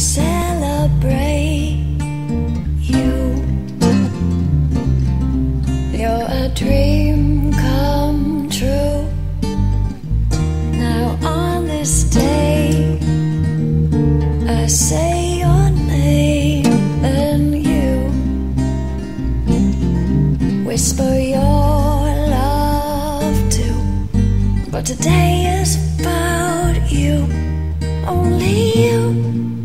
celebrate you. You're a dream come true. Now on this day I say your name and you whisper your love too. But today is about you, only you.